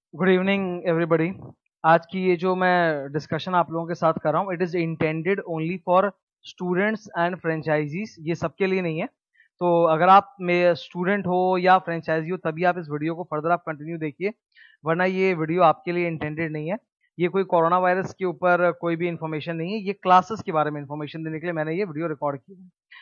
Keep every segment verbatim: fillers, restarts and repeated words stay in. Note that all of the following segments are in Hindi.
Good evening everybody. आज की ये जो मैं डिस्कशन आप लोगों के साथ कर रहा हूँ, it is intended only for students and franchisees, ये सबके लिए नहीं है। तो अगर आप में स्टूडेंट हो या फ्रेंचाइजी हो तभी आप इस वीडियो को फर्दर आप कंटिन्यू देखिए, वरना ये वीडियो आपके लिए इंटेंडेड नहीं है। ये कोई कोरोना वायरस के ऊपर कोई भी इन्फॉर्मेशन नहीं है, ये क्लासेस के बारे में इन्फॉर्मेशन देने के लिए मैंने ये वीडियो रिकॉर्ड की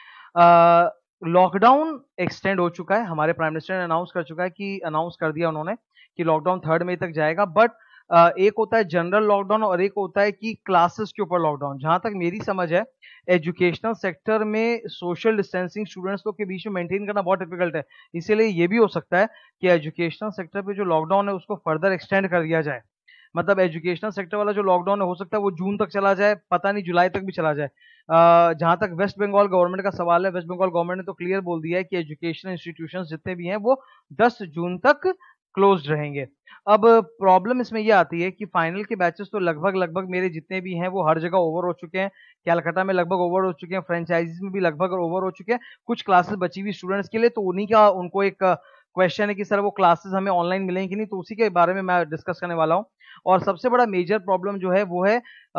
है। लॉकडाउन एक्सटेंड हो चुका है, हमारे प्राइम मिनिस्टर ने अनाउंस कर चुका है कि अनाउंस कर दिया उन्होंने कि लॉकडाउन थर्ड मई तक जाएगा। बट एक होता है जनरल लॉकडाउन और एक होता है कि क्लासेस के ऊपर लॉकडाउन। जहां तक मेरी समझ है, एजुकेशनल सेक्टर में सोशल डिस्टेंसिंग स्टूडेंट्स लोग के बीच में मेंटेन करना बहुत डिफिकल्ट है। इसीलिए ये भी हो सकता है कि एजुकेशनल सेक्टर पे जो लॉकडाउन है उसको फर्दर एक्सटेंड कर दिया जाए। मतलब एजुकेशनल सेक्टर वाला जो लॉकडाउन है हो सकता है वो जून तक चला जाए, पता नहीं जुलाई तक भी चला जाए। जहां तक वेस्ट बंगाल गवर्नमेंट का सवाल है, वेस्ट बंगाल गवर्नमेंट ने तो क्लियर बोल दिया है कि एजुकेशन इंस्टीट्यूशंस जितने भी हैं वो दस जून तक क्लोज्ड रहेंगे। अब प्रॉब्लम इसमें ये आती है कि फाइनल के बैचेस तो लगभग लगभग मेरे जितने भी हैं वो हर जगह ओवर हो चुके हैं। कैलकाटा में लगभग ओवर हो चुके हैं, फ्रेंचाइजीज में भी लगभग ओवर हो चुके हैं। कुछ क्लासेस बची हुई स्टूडेंट्स के लिए, तो उन्हीं का उनको एक क्वेश्चन है कि सर वो क्लासेस हमें ऑनलाइन मिलेंगी कि नहीं, तो उसी के बारे में मैं डिस्कस करने वाला हूँ। और सबसे बड़ा मेजर प्रॉब्लम जो है वो है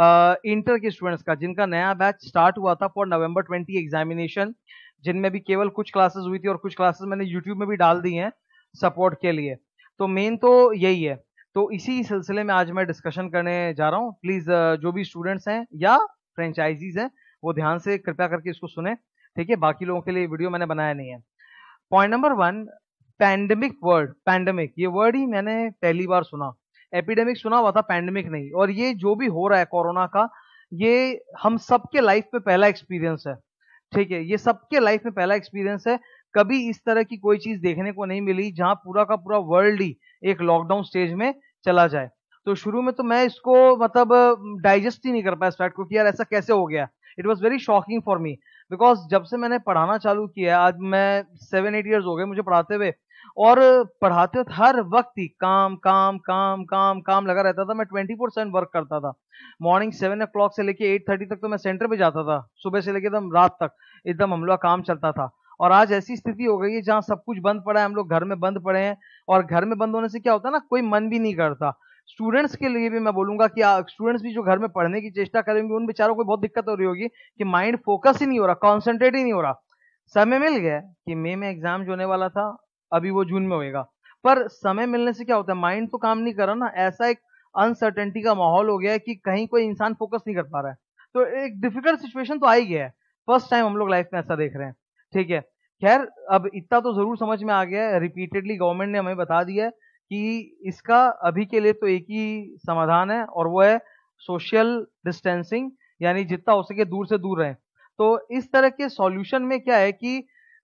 इंटर के स्टूडेंट्स का, जिनका नया बैच स्टार्ट हुआ था फॉर नवंबर ट्वेंटी एग्जामिनेशन, जिनमें भी केवल कुछ क्लासेस हुई थी और कुछ क्लासेस मैंने यूट्यूब में भी डाल दी हैं सपोर्ट के लिए। तो मेन तो यही है। तो इसी सिलसिले में आज मैं डिस्कशन करने जा रहा हूँ। प्लीज जो भी स्टूडेंट्स हैं या फ्रेंचाइजीज हैं वो ध्यान से कृपया करके इसको सुने, ठीक है। बाकी लोगों के लिए वीडियो मैंने बनाया नहीं है। Point number one, pandemic word. Pandemic ये वर्ड ही मैंने पहली बार सुना। एपिडेमिक सुना हुआ था, पैंडेमिक नहीं। और ये जो भी हो रहा है कोरोना का, ये हम सबके लाइफ में पहला एक्सपीरियंस है, ठीक है। ये सबके लाइफ में पहला एक्सपीरियंस है। कभी इस तरह की कोई चीज देखने को नहीं मिली जहां पूरा का पूरा वर्ल्ड ही एक लॉकडाउन स्टेज में चला जाए। तो शुरू में तो मैं इसको मतलब डाइजेस्ट ही नहीं कर पाया इस फैक्ट को कि यार ऐसा कैसे हो गया। It was very shocking for me, because जब से मैंने पढ़ाना चालू किया, आज मैं सेवन एट ईयर्स हो गए मुझे पढ़ाते हुए, और पढ़ाते वक्त हर वक्त ही काम काम काम काम काम लगा रहता था। मैं ट्वेंटी फोर सेवन वर्क करता था। मॉर्निंग सेवन ओ क्लॉक से लेके एट थर्टी तक तो मैं सेंटर पे जाता था, सुबह से लेके एकदम रात तक एकदम हम लोग का काम चलता था। और आज ऐसी स्थिति हो गई है जहाँ सब कुछ बंद पड़ा है, हम लोग घर में बंद पड़े हैं। और घर में बंद होने से क्या होता है ना, कोई मन भी नहीं करता। स्टूडेंट्स के लिए भी मैं बोलूंगा कि स्टूडेंट्स भी जो घर में पढ़ने की चेष्टा करेंगे उन बेचारों को बहुत दिक्कत हो रही होगी कि माइंड फोकस ही नहीं हो रहा, कॉन्सेंट्रेट ही नहीं हो रहा। समय मिल गया कि मई में एग्जाम जो होने वाला था अभी वो जून में होएगा, पर समय मिलने से क्या होता है, माइंड तो काम नहीं कर रहा ना। ऐसा एक अनसर्टेनिटी का माहौल हो गया है कि कहीं कोई इंसान फोकस नहीं कर पा रहा है। तो एक डिफिकल्ट सिचुएशन तो आ ही गया है। फर्स्ट टाइम हम लोग लाइफ में ऐसा देख रहे हैं, ठीक है। खैर, अब इतना तो जरूर समझ में आ गया है, रिपीटेडली गवर्नमेंट ने हमें बता दिया है कि इसका अभी के लिए तो एक ही समाधान है और वो है सोशल डिस्टेंसिंग, यानी जितना हो सके दूर से दूर रहें। तो इस तरह के सॉल्यूशन में क्या है कि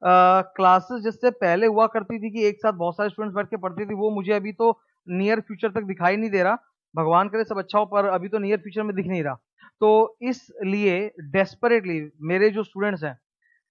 क्लासेस जिससे पहले हुआ करती थी कि एक साथ बहुत सारे स्टूडेंट्स बैठ के पढ़ती थी, वो मुझे अभी तो नियर फ्यूचर तक दिखाई नहीं दे रहा। भगवान करे सब अच्छा हो, पर अभी तो नियर फ्यूचर में दिख नहीं रहा। तो इसलिए डेस्परेटली मेरे जो स्टूडेंट्स हैं,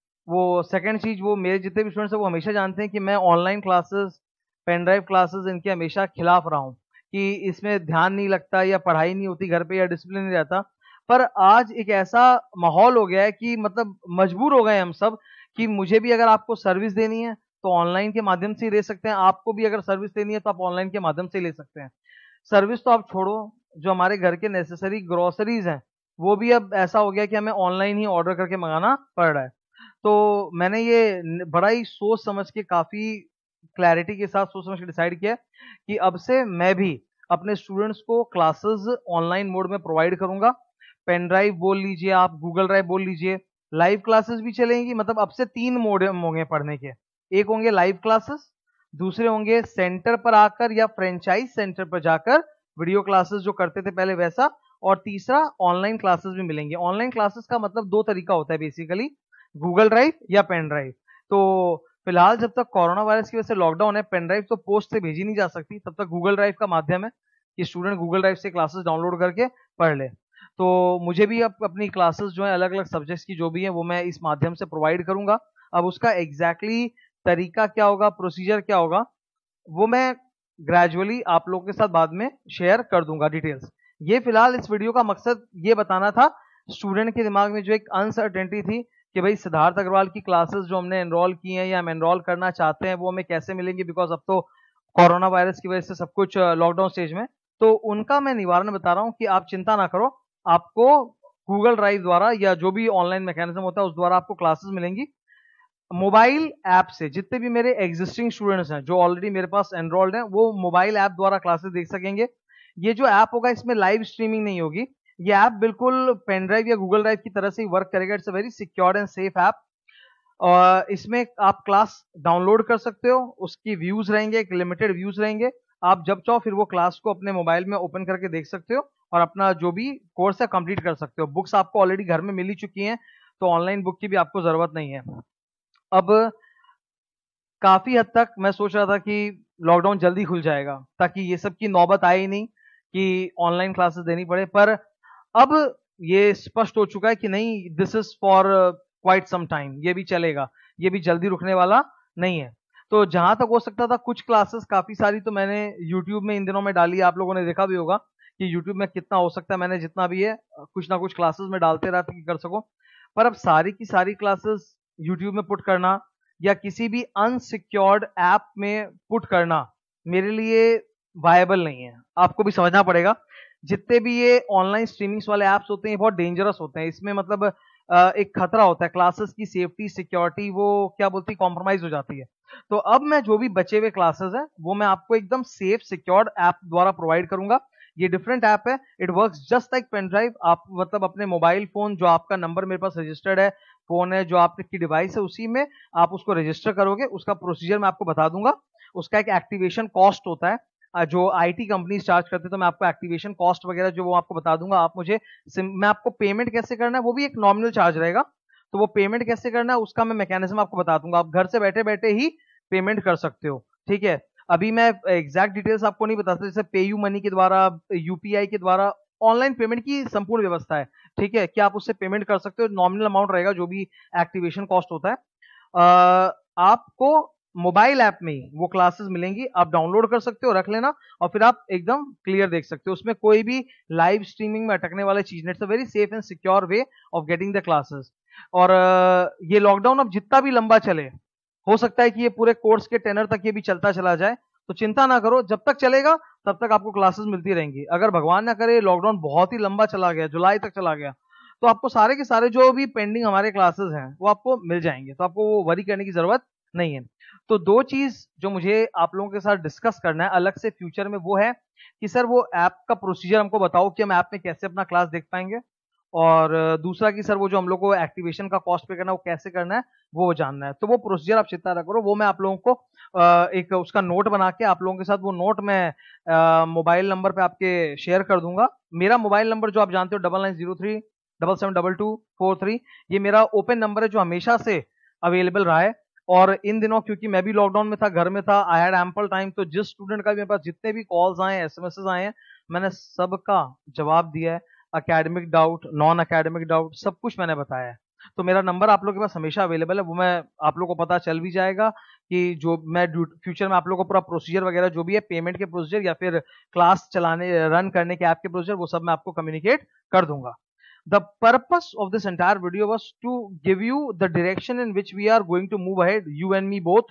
वो सेकंड चीज, वो मेरे जितने भी स्टूडेंट्स हैं वो हमेशा जानते हैं कि मैं online classes, pen drive classes इनके हमेशा खिलाफ रहा हूँ कि इसमें ध्यान नहीं लगता या पढ़ाई नहीं होती घर पे या डिसिप्लिन नहीं रहता। पर आज एक ऐसा माहौल हो गया है कि मतलब मजबूर हो गए हम सब कि मुझे भी अगर आपको सर्विस देनी है तो ऑनलाइन के माध्यम से ही दे सकते हैं, आपको भी अगर सर्विस देनी है तो आप ऑनलाइन के माध्यम से ही ले सकते हैं। सर्विस तो आप छोड़ो, जो हमारे घर के नेसेसरी ग्रोसरीज हैं वो भी अब ऐसा हो गया कि हमें ऑनलाइन ही ऑर्डर करके मंगाना पड़ रहा है। तो मैंने ये बड़ा ही सोच समझ के, काफी क्लैरिटी के साथ सोच समझ के डिसाइड किया कि अब से मैं भी अपने स्टूडेंट्स को क्लासेस ऑनलाइन मोड में प्रोवाइड करूंगा। पेन ड्राइव बोल लीजिए, आप गूगल ड्राइव बोल लीजिए, लाइव क्लासेस भी चलेंगी। मतलब अब से तीन मोड होंगे पढ़ने के। एक होंगे लाइव क्लासेस, दूसरे होंगे सेंटर पर आकर या फ्रेंचाइज सेंटर पर जाकर वीडियो क्लासेस जो करते थे पहले वैसा, और तीसरा ऑनलाइन क्लासेस भी मिलेंगे। ऑनलाइन क्लासेस का मतलब दो तरीका होता है बेसिकली, गूगल ड्राइव या पेन ड्राइव। तो फिलहाल जब तक कोरोना वायरस की वजह से लॉकडाउन है, पेन ड्राइव तो पोस्ट से भेजी नहीं जा सकती, तब तक गूगल ड्राइव का माध्यम है कि स्टूडेंट गूगल ड्राइव से क्लासेस डाउनलोड करके पढ़ ले। तो मुझे भी अब अपनी क्लासेस जो है अलग अलग सब्जेक्ट्स की जो भी है वो मैं इस माध्यम से प्रोवाइड करूंगा। अब उसका एग्जैक्टली exactly तरीका क्या होगा, प्रोसीजर क्या होगा, वो मैं ग्रेजुअली आप लोगों के साथ बाद में शेयर कर दूंगा डिटेल्स। ये फिलहाल इस वीडियो का मकसद ये बताना था स्टूडेंट के दिमाग में जो एक अनसर्टेनिटी थी कि भाई सिद्धार्थ अग्रवाल की क्लासेस जो हमने एनरोल की हैं या हम एनरोल करना चाहते हैं वो हमें कैसे मिलेंगी, बिकॉज अब तो कोरोना वायरस की वजह से सब कुछ लॉकडाउन स्टेज में, तो उनका मैं निवारण बता रहा हूँ कि आप चिंता ना करो, आपको गूगल ड्राइव द्वारा या जो भी ऑनलाइन मैकेनिज्म होता है उस द्वारा आपको क्लासेस मिलेंगी। मोबाइल ऐप से जितने भी मेरे एग्जिस्टिंग स्टूडेंट्स हैं जो ऑलरेडी मेरे पास एनरोल्ड हैं, वो मोबाइल ऐप द्वारा क्लासेस देख सकेंगे। ये जो ऐप होगा इसमें लाइव स्ट्रीमिंग नहीं होगी, ये ऐप बिल्कुल पेन ड्राइव या गूगल ड्राइव की तरह से ही वर्क करेगा। It's a very secure and safe app. और इसमें आप क्लास डाउनलोड कर सकते हो, उसकी व्यूज रहेंगे, एक लिमिटेड व्यूज रहेंगे। आप जब चाहो फिर वो क्लास को अपने मोबाइल में ओपन करके देख सकते हो और अपना जो भी कोर्स है कंप्लीट कर सकते हो। बुक्स आपको ऑलरेडी घर में मिल ही चुकी हैं, तो ऑनलाइन बुक की भी आपको जरूरत नहीं है। अब काफी हद तक मैं सोच रहा था कि लॉकडाउन जल्दी खुल जाएगा ताकि ये सब की नौबत आए ही नहीं कि ऑनलाइन क्लासेस देनी पड़े, पर अब ये स्पष्ट हो चुका है कि नहीं, this is for quite some time, ये भी चलेगा, ये भी जल्दी रुकने वाला नहीं है। तो जहां तक हो सकता था कुछ क्लासेस काफी सारी तो मैंने यूट्यूब में इन दिनों में डाली, आप लोगों ने देखा भी होगा कि यूट्यूब में कितना हो सकता है, मैंने जितना भी है कुछ ना कुछ क्लासेस में डालते रहते कि कर सको। पर अब सारी की सारी क्लासेस यूट्यूब में पुट करना या किसी भी अनसिक्योर्ड ऐप में पुट करना मेरे लिए वायबल नहीं है। आपको भी समझना पड़ेगा, जितने भी ये ऑनलाइन स्ट्रीमिंग्स वाले ऐप्स होते हैं ये बहुत डेंजरस होते हैं। इसमें मतलब एक खतरा होता है, क्लासेस की सेफ्टी सिक्योरिटी वो क्या बोलती है कॉम्प्रोमाइज हो जाती है। तो अब मैं जो भी बचे हुए क्लासेस हैं वो मैं आपको एकदम सेफ सिक्योर्ड ऐप द्वारा प्रोवाइड करूंगा। ये डिफरेंट ऐप है, it works just like pen drive. आप मतलब अपने मोबाइल फोन, जो आपका नंबर मेरे पास रजिस्टर्ड है, फोन है जो आपकी डिवाइस है, उसी में आप उसको रजिस्टर करोगे। उसका प्रोसीजर मैं आपको बता दूंगा। उसका एक एक्टिवेशन कॉस्ट होता है जो आईटी कंपनी चार्ज करते हैं, तो मैं आपको एक्टिवेशन कॉस्ट वगैरह जो वो आपको बता दूंगा। आप मुझे मैं आपको पेमेंट कैसे करना है, वो भी एक नॉमिनल चार्ज रहेगा, तो वो पेमेंट कैसे करना है उसका मैं मैकेनिज्म आपको बता दूंगा। आप घर से बैठे बैठे ही पेमेंट कर सकते हो, ठीक है। अभी मैं एग्जैक्ट डिटेल्स आपको नहीं बता सकता, जैसे पेयू मनी के द्वारा, यूपीआई के द्वारा ऑनलाइन पेमेंट की संपूर्ण व्यवस्था है, ठीक है, कि आप उससे पेमेंट कर सकते हो। नॉमिनल अमाउंट रहेगा जो भी एक्टिवेशन कॉस्ट होता है। आ, आपको मोबाइल ऐप में ही वो क्लासेस मिलेंगी, आप डाउनलोड कर सकते हो, रख लेना, और फिर आप एकदम क्लियर देख सकते हो। उसमें कोई भी लाइव स्ट्रीमिंग में अटकने वाली चीज नहीं। It's a very safe and secure way of getting the classes. और ये लॉकडाउन अब जितना भी लंबा चले, हो सकता है कि ये पूरे कोर्स के टेनर तक ये भी चलता चला जाए, तो चिंता ना करो, जब तक चलेगा तब तक आपको क्लासेस मिलती रहेंगी। अगर भगवान ना करे लॉकडाउन बहुत ही लंबा चला गया, जुलाई तक चला गया, तो आपको सारे के सारे जो भी पेंडिंग हमारे क्लासेस हैं वो आपको मिल जाएंगे, तो आपको वो वरी करने की जरूरत नहीं है। तो दो चीज जो मुझे आप लोगों के साथ डिस्कस करना है अलग से फ्यूचर में, वो है कि सर वो ऐप का प्रोसीजर हमको बताओ कि हम ऐप में कैसे अपना क्लास देख पाएंगे, और दूसरा कि सर वो जो हम लोग को एक्टिवेशन का कॉस्ट पे करना है वो कैसे करना है वो जानना है। तो वो प्रोसीजर आप चिंता ना करो, वो मैं आप लोगों को एक उसका नोट बना के आप लोगों के साथ वो नोट मैं मोबाइल नंबर पे आपके शेयर कर दूंगा। मेरा मोबाइल नंबर जो आप जानते हो double nine zero three double seven double two four three, ये मेरा ओपन नंबर है जो हमेशा से अवेलेबल रहा है। और इन दिनों क्योंकि मैं भी लॉकडाउन में था, घर में था, आई हैड एम्पल टाइम, तो जिस स्टूडेंट का भी मेरे पास जितने भी कॉल्स आए, एसएमएस आए हैं, मैंने सबका जवाब दिया है। Academic doubt, non academic doubt, सब कुछ मैंने बताया है। तो मेरा नंबर आप लोगों के पास हमेशा अवेलेबल है, वो मैं आप लोगों को पता चल भी जाएगा कि जो मैं फ्यूचर में आप लोगों को पूरा प्रोसीजर वगैरह जो भी है, पेमेंट के प्रोसीजर या फिर क्लास चलाने रन करने के ऐप के प्रोसीजर, वो सब मैं आपको कम्युनिकेट कर दूंगा। The purpose of this entire video was to give you the direction in which we are going to move ahead, you and me both.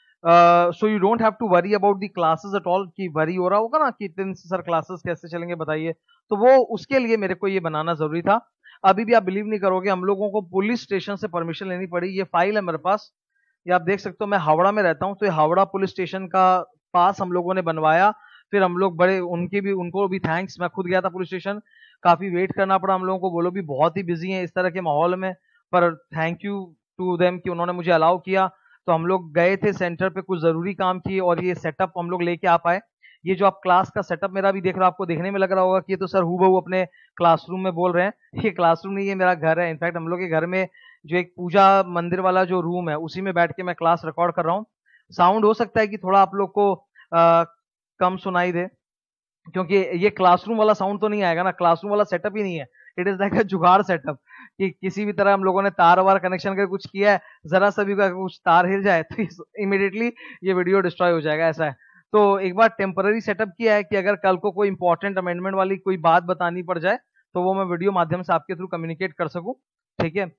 Uh, so you don't have to worry about the classes at all कि worry हो रहा होगा ना कि इतने सर क्लासेस कैसे चलेंगे बताइए, तो वो उसके लिए मेरे को ये बनाना जरूरी था। अभी भी आप बिलीव नहीं करोगे, हम लोगों को पुलिस स्टेशन से परमिशन लेनी पड़ी। ये फाइल है मेरे पास, ये आप देख सकते हो। मैं हावड़ा में रहता हूँ, तो ये हावड़ा पुलिस स्टेशन का पास हम लोगों ने बनवाया। फिर हम लोग बड़े उनके भी उनको भी थैंक्स, मैं खुद गया था पुलिस स्टेशन, काफी वेट करना पड़ा हम लोगों को, वो लोग भी बहुत ही बिजी हैं इस तरह के माहौल में, पर थैंक यू टू देम कि उन्होंने मुझे अलाउ किया। तो हम लोग गए थे सेंटर पे, कुछ जरूरी काम किए और ये सेटअप हम लोग लेके आ पाए। ये जो आप क्लास का सेटअप मेरा भी देख रहे हो, आपको देखने में लग रहा होगा कि ये तो सर हूबहू अपने क्लासरूम में बोल रहे हैं। ये क्लासरूम नहीं, ये मेरा घर है। इनफैक्ट हम लोग के घर में जो एक पूजा मंदिर वाला जो रूम है, उसी में बैठ के मैं क्लास रिकॉर्ड कर रहा हूँ। साउंड हो सकता है कि थोड़ा आप लोग को आ, कम सुनाई दे, क्योंकि ये क्लासरूम वाला साउंड तो नहीं आएगा ना, क्लासरूम वाला सेटअप ही नहीं है। इट इज लाइक अ जुगाड़ सेटअप कि किसी भी तरह हम लोगों ने तार वार कनेक्शन करके कुछ किया है, जरा सा भी कुछ तार हिल जाए तो इमीडिएटली ये वीडियो डिस्ट्रॉय हो जाएगा, ऐसा है। तो एक बार टेम्पररी सेटअप किया है कि अगर कल को कोई इंपॉर्टेंट अमेंडमेंट वाली कोई बात बतानी पड़ जाए तो वो मैं वीडियो माध्यम से आपके थ्रू कम्युनिकेट कर सकूं, ठीक है।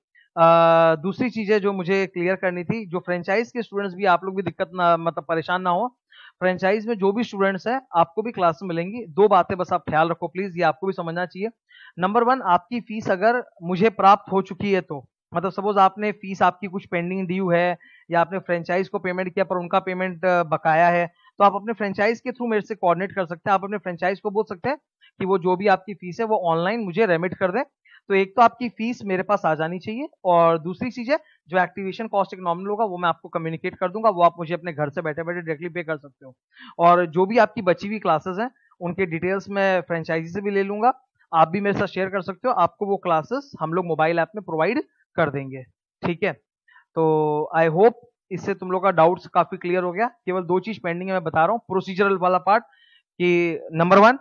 आ, दूसरी चीजें जो मुझे क्लियर करनी थी, जो फ्रेंचाइज के स्टूडेंट्स भी, आप लोग भी दिक्कत ना मतलब परेशान ना हो। फ्रेंचाइज में जो भी स्टूडेंट्स हैं आपको भी क्लास में मिलेंगी। दो बातें बस आप ख्याल रखो प्लीज, ये आपको भी समझना चाहिए। नंबर वन, आपकी फीस अगर मुझे प्राप्त हो चुकी है तो, मतलब सपोज आपने फीस आपकी कुछ पेंडिंग ड्यू है या आपने फ्रेंचाइज को पेमेंट किया पर उनका पेमेंट बकाया है, तो आप अपने फ्रेंचाइज के थ्रू मेरे से कोऑर्डिनेट कर सकते हैं। आप अपने फ्रेंचाइज को बोल सकते हैं कि वो जो भी आपकी फीस है वो ऑनलाइन मुझे रेमिट कर दे। तो एक तो आपकी फीस मेरे पास आ जानी चाहिए, और दूसरी चीज है जो एक्टिवेशन कॉस्ट एक नॉमिनल होगा वो मैं आपको कम्युनिकेट कर दूंगा, वो आप मुझे अपने घर से बैठे बैठे डायरेक्टली पे कर सकते हो। और जो भी आपकी बची हुई क्लासेस हैं उनके डिटेल्स मैं फ्रेंचाइजी से भी ले लूंगा, आप भी मेरे साथ शेयर कर सकते हो, आपको वो क्लासेस हम लोग मोबाइल ऐप में प्रोवाइड कर देंगे। ठीक है, तो आई होप इससे तुम लोग का डाउट्स काफी क्लियर हो गया। केवल दो चीज पेंडिंग है, मैं बता रहा हूँ प्रोसीजरल वाला पार्ट, कि नंबर वन,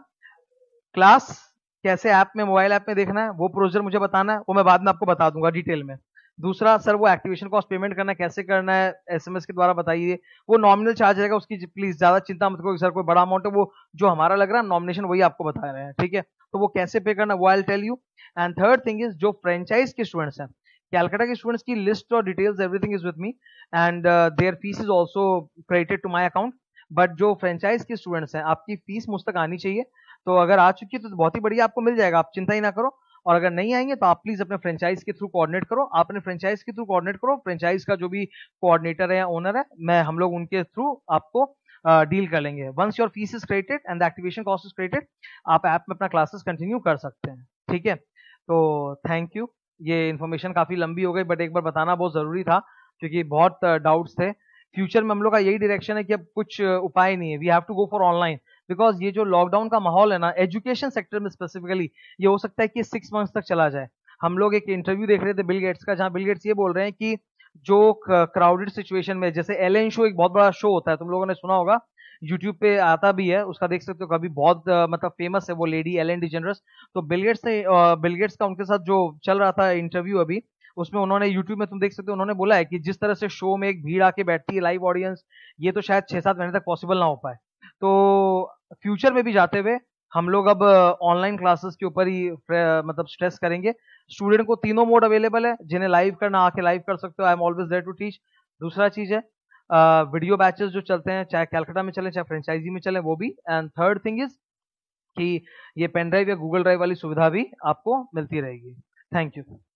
क्लास कैसे ऐप में मोबाइल ऐप में देखना है वो प्रोसीजर मुझे बताना है, वो मैं बाद में आपको बता दूंगा डिटेल में। दूसरा, सर वो एक्टिवेशन कॉस्ट पेमेंट करना है कैसे करना है, एसएमएस के द्वारा बताइए। वो नॉमिनल चार्ज रहेगा, उसकी प्लीज ज्यादा चिंता मत करो सर कोई बड़ा अमाउंट है, वो जो हमारा लग रहा है नॉमिनेशन वही आपको बता रहे हैं। ठीक है, तो वो कैसे पे करना है वो I tell you. And third thing is, जो फ्रेंचाइज के स्टूडेंट्स हैं, कैलकाटा के स्टूडेंट्स की लिस्ट और details everything is with me, and their fees is also credited to my account. But जो फ्रेंचाइज के स्टूडेंट्स हैं आपकी फीस मुझ तक आनी चाहिए, तो अगर आ चुकी है तो बहुत ही बढ़िया, आपको मिल जाएगा, आप चिंता ही ना करो। और अगर नहीं आएंगे तो आप प्लीज अपने फ्रेंचाइज के थ्रू कोऑर्डिनेट करो, आप अपने फ्रेंचाइज के थ्रू कोऑर्डिनेट करो, फ्रेंचाइज का जो भी कोऑर्डिनेटर है या ओनर है, मैं हम लोग उनके थ्रू आपको डील uh, कर लेंगे। Once your fees is credited and the activation cost is credited, आप ऐप में अपना क्लासेस कंटिन्यू कर सकते हैं। ठीक है, तो थैंक यू। ये इन्फॉर्मेशन काफी लंबी हो गई बट एक बार बताना बहुत जरूरी था, क्योंकि बहुत डाउट्स थे। फ्यूचर में हम लोग का यही डायरेक्शन है कि अब कुछ उपाय नहीं है, we have to go for online, because ये जो लॉकडाउन का माहौल है ना एजुकेशन सेक्टर में स्पेसिफिकली, ये हो सकता है कि सिक्स मंथ्स तक चला जाए। हम लोग एक इंटरव्यू देख रहे थे बिल गेट्स का, जहां बिल गेट्स ये बोल रहे हैं कि जो क्राउडेड सिचुएशन में, जैसे एलन शो एक बहुत बड़ा शो होता है, तुम लोगों ने सुना होगा, यूट्यूब पे आता भी है, उसका देख सकते हो कभी, बहुत uh, मतलब फेमस है वो लेडी एलन डिजेनरस। तो बिल गेट्स ने बिल गेट्स का उनके साथ जो चल रहा था इंटरव्यू अभी, उसमें उन्होंने यूट्यूब में तुम देख सकते हो, उन्होंने बोला है कि जिस तरह से शो में एक भीड़ आके बैठती है लाइव ऑडियंस, ये तो शायद छह सात महीने तक पॉसिबल ना हो पाए। तो फ्यूचर में भी जाते हुए हम लोग अब ऑनलाइन क्लासेस के ऊपर ही मतलब स्ट्रेस करेंगे। स्टूडेंट को तीनों मोड अवेलेबल है, जिन्हें लाइव करना आके लाइव कर सकते हो, I am always there to teach. दूसरा चीज है वीडियो बैचेस जो चलते हैं, चाहे कैलकाटा में चले चाहे फ्रेंचाइजी में चले, वो भी। एंड थर्ड थिंग इज कि ये पेन ड्राइव या गूगल ड्राइव वाली सुविधा भी आपको मिलती रहेगी। Thank you.